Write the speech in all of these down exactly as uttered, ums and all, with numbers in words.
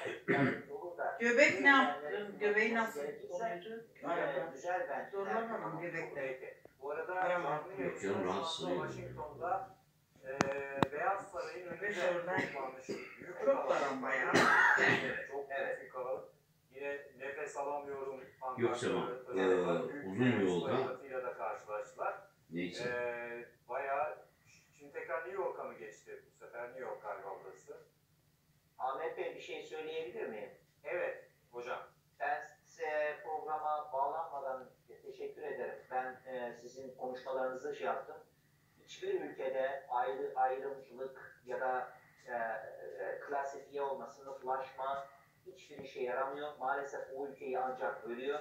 Göbek ne yaptın? Göbeği nasıl oluyordu? Arada. Güzel ben. Zorlamam göbekte. Bu arada Aramam. Yok canım rahatsız oluyor. Washington'da e, Beyaz Saray'ın önünde toplanmış. Çok var ama ya. Çok evet. Kalabalık. Yine nefes alamıyorum. Yoksa e, uzun yolda da karşılaştılar. Neyse. E, bayağı şimdi tekrar New York'a mı geçti? Bu sefer New York galiba burası. Ahmet Bey bir şey söyleyebilir miyim? Evet hocam. Ben size programa bağlanmadan teşekkür ederim. Ben e, sizin konuşmalarınızı şey yaptım. Hiçbir ülkede ayrı ayrımcılık ya da e, e, klasifiye olma, sınıflaşma hiçbir işe yaramıyor. Maalesef o ülkeyi ancak bölüyor.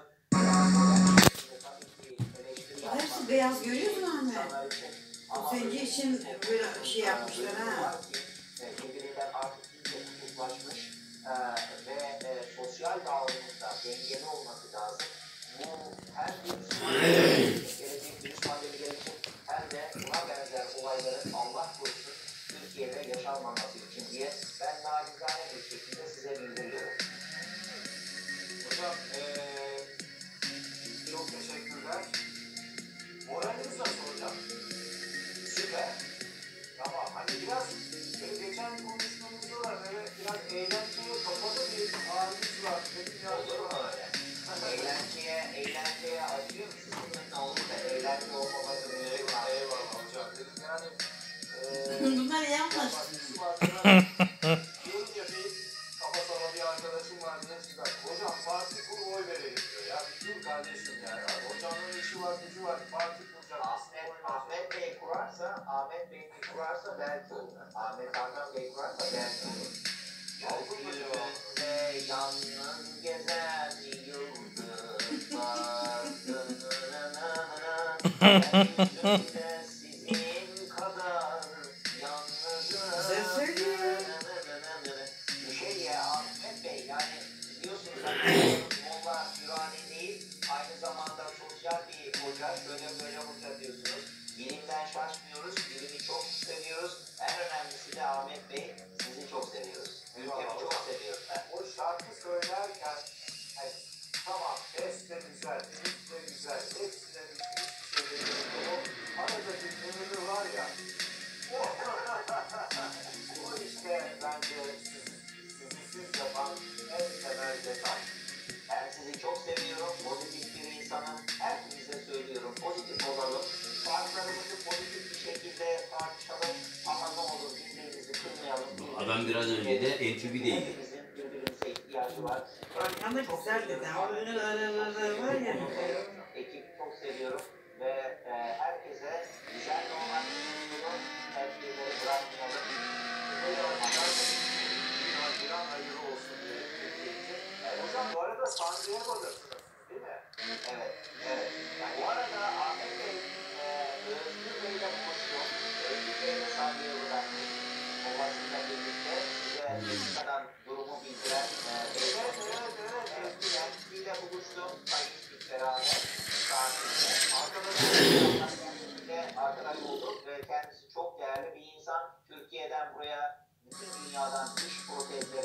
Hepsi beyaz görüyor musun Ahmet? Bu zenci için böyle şey yapmışlar ha. Birbirinden artık iyice kutuplaşmış e, ve e, sosyal dağılımında dengeli olması lazım. Bu hem bir gelecek virüs pandemileri için hem de buna benzer olayların Allah korusun Türkiye'de yaşanmaması için diye ben nacizane bir şekilde size bildiriyorum. Hocam ee, çok teşekkürler. Moraliniz nasıl hocam? Süper. Tamam hani biraz böyle geçen konuşmamızda da böyle biraz eğlenceye kapalı bir halimiz var. Olur mu öyle? eğlenceye, eğlenceye acıyor musunuz? Ne olur da eğlence olmaması mümkün var. Eyvallah hocam. Dedim yani Bunlar yanlış. Diyorum ya bir kafa sala bir arkadaşım var diye çıkar. Hocam parti kur oy verelim diyor ya. Dur kardeşim yani. Hocanın işi var gücü var. Parti kuracak. Ahmet, Ahmet Bey kurarsa, Ahmet Bey kurarsa belki olur. Ahmet Hakan Bey kurarsa belki olur. Gökyüzünde yalnız gezen yıldızlar. Yeryüzünde sizin kadar yalnızım. Bir şey ya Ahmet Bey yani biliyorsunuz Molla Gürani değil aynı zamanda sosyal bir hoca şöyle böyle hoca diyorsunuz. Bilimden şaşmıyoruz, bilimi çok seviyoruz. En önemlisi de Ahmet Bey sizi çok seviyoruz. Ülkemi çok seviyoruz. O şarkı söylerken hani, tamam ses de güzel, müzik de güzel, hepsine bir şey söylüyor. O aradaki ömrü var ya, o, o işte bence sizi siz yapan en temel detay. Ben sizi çok seviyorum. Pozitif bir insanım. Herkese söylüyorum. Pozitif olalım. Farklarımızı pozitif bir şekilde tartışalım. Ama ne olur birbirimizi kırmayalım. Adam biraz önce de N T V'deydi. Hepimizin birbirimize ihtiyacı var. Ama güzel dedi. Ama var ya. Ekibi çok seviyorum. Ve e, herkese güzel olmak istiyorum. Tepkileri bırakmayalım. Böyle olmadan Bir an hayırlı olsun diye Türkiye'de. Hocam bu arada San Diego'dasınız değil mi? evet, evet. Yani bu arada Ahmet Bey, e, Özgür Bey'le konuşuyor. Özgür Bey'le San Diego'dan babasıyla birlikte size Meksika'dan durumu bildiren e, Bey'le kendisiyle buluştum. Sayın İstik beraber. Arkadaşlarımızla arkadaş olduk ve kendisi çok değerli bir insan. Türkiye'den buraya bütün dünyadan dış protezleri